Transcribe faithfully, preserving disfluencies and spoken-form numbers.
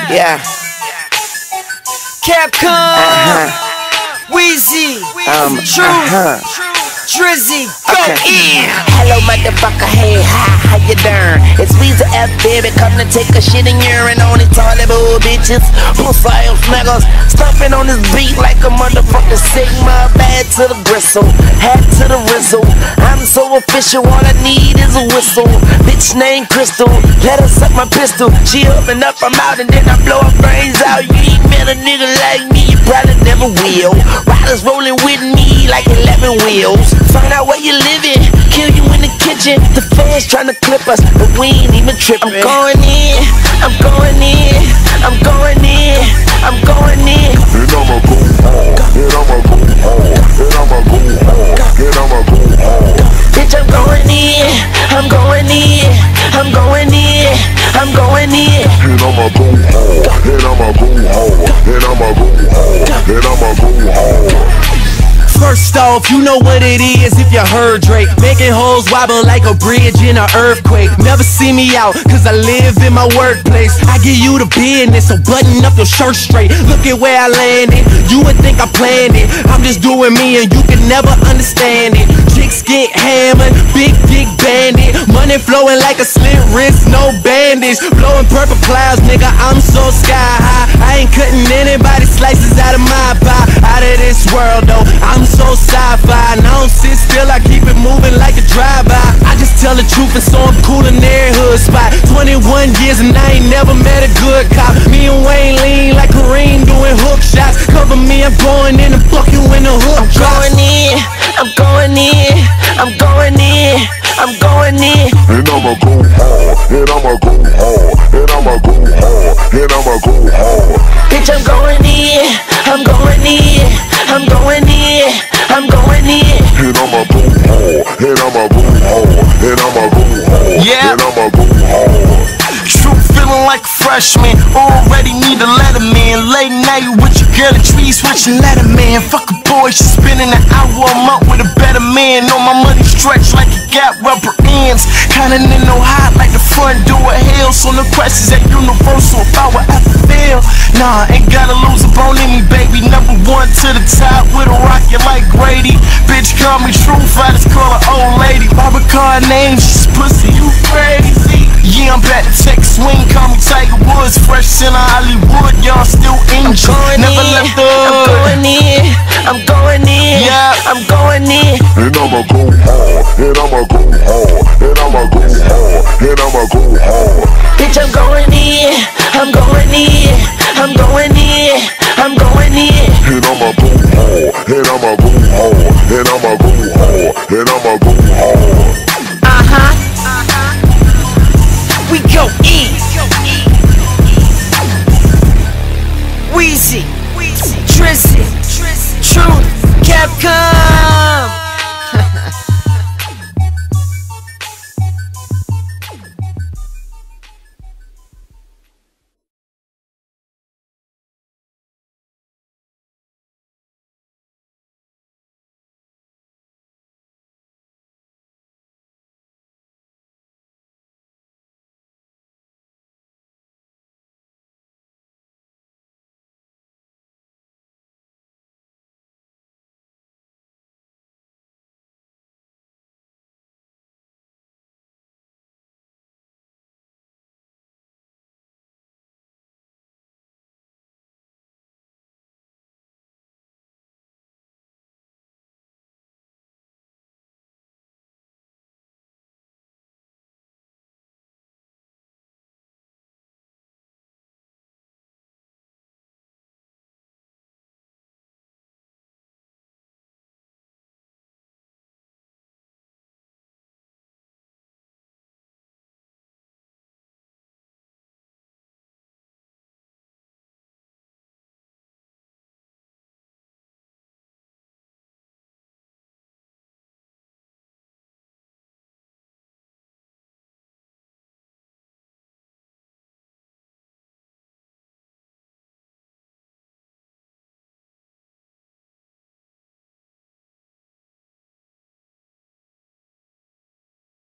Yeah. Capcom, Uh-huh. Weezy, Um, Truth, uh-huh. Drizzy, go Okay. in. Hello, motherfucker. Hey, hi, how you doing? It's Weezy F, baby. Come to take a shit and urine on it. Toilet bowl bitches, pussy ass niggas. Stumping on this beat like a motherfucking Sigma. Bad to the bristle, hat to the rizzle. I'm so official, all I need is a whistle. Bitch named Crystal, let her suck my pistol. She up and up, I'm out, and then I blow her brains out. You ain't met a nigga like me, you probably never will. Riders rolling with me like eleven wheels. Find out where you living, kill you in the kitchen. The fans trying to clip us, but we ain't even tripping. I'm going in, I'm going in, I'm going in, I'm going in. And I'ma go hard, and I'ma go hard, and I'ma go hard, and I'ma go hard. Bitch, I'm going in, I'm going in, I'm going in, I'm going in. And I'ma go hard, and I'ma go hard, and I'ma go hard, and I'ma go hard. First off, you know what it is if you heard Drake. Making hoes wobble like a bridge in an earthquake. Never see me out, cause I live in my workplace. I give you the business, so button up your shirt straight. Look at where I landed, you would think I planned it. I'm just doing me and you can never understand it. Chicks get hammered, big dick bandit. Money flowing like a slit wrist, no bandage. Blowing purple clouds, nigga, I'm so sky high. I ain't cutting anybody slices out of my pie. Out of this world though, I'm so sci-fi, and I don't sit still, I keep it moving like a drive-by. I just tell the truth, and so I'm cool in their hood spot. Twenty-one years and I ain't never met a good cop. Me and Wayne lean like Kareem doing hook shots. Cover me, I'm going in and fuck you in the hook. I'm going in, I'm going in, I'm going in, I'm going in. And I'ma go hard, and I'ma go hard, and I'ma go hard, and I'ma go hard. Bitch, I'm going in, I'm going in, I'm going in, I'm going in. And I'ma go hard, and I'ma go hard, and I'ma go hard, Yeah. and I'ma go hard. True feeling like a freshman, already need a letterman. Late night with your girl, the tree switching letterman. Fuck a boy, she spending an hour a month with a better man. Know my money stretched like it got rubber ends. Counting in no hot like the front door of hell. So no questions at universal if I would ever fail. Nah, ain't gotta lose a bone in me, baby. Number one to the top with a rocket like Grady. Bitch call me Truth, I just call her old lady. Barbacar name, she's pussy, you crazy. Yeah, I'm back to Texas swing, call me Tiger Woods. Fresh in Hollywood, y'all still injured. Never in, left the I'm hood. going in, I'm going in, Yeah. I'm going in. And I'ma go hard, and I'ma go hard, and I'ma go hard, and I'ma go hard. Bitch, I'm going in, I'm going in, I'm going in, I'm going in. And I'ma go hard, and I'ma go hard, and I'ma go hard, and I'ma go hard.